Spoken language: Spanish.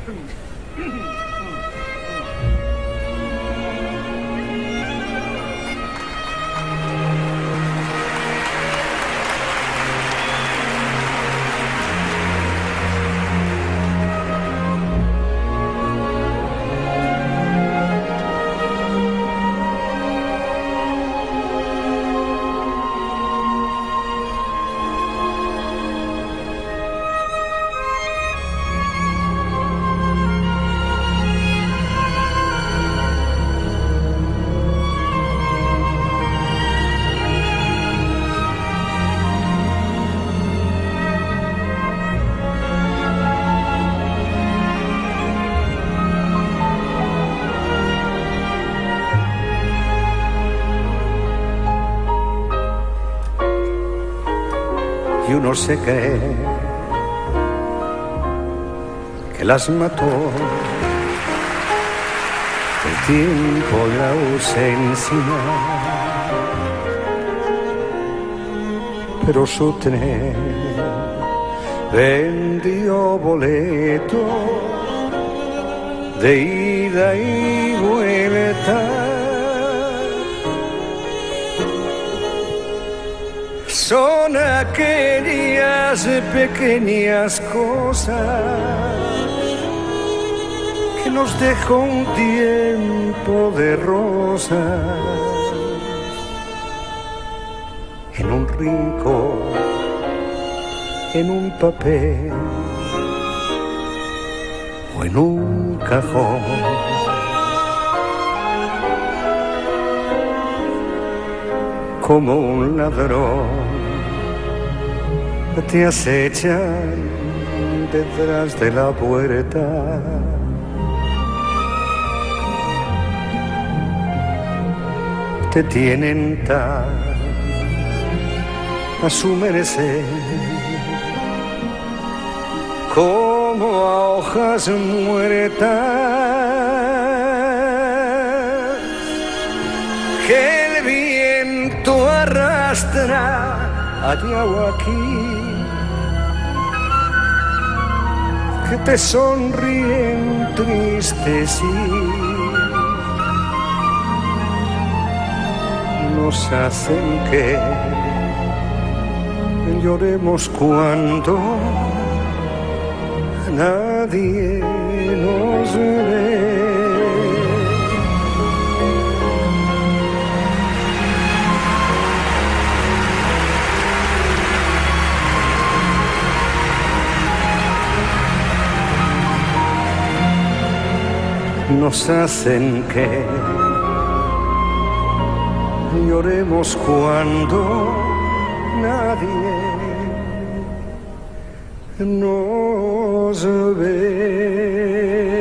Y uno se cree que las mató el tiempo y la ausencia, pero su tren vendió boleto de ida y vuelta. Son aquellas pequeñas cosas que nos dejó un tiempo de rosas en un rincón, en un papel o en un cajón. Como un ladrón te acechan detrás de la puerta. Te tienen tan a su merced como a hojas muertas que el viento arrastra allá o aquí, que te sonríen tristes y nos hacen que lloremos cuando nadie nos ve. Nos hacen que lloremos cuando nadie nos ve.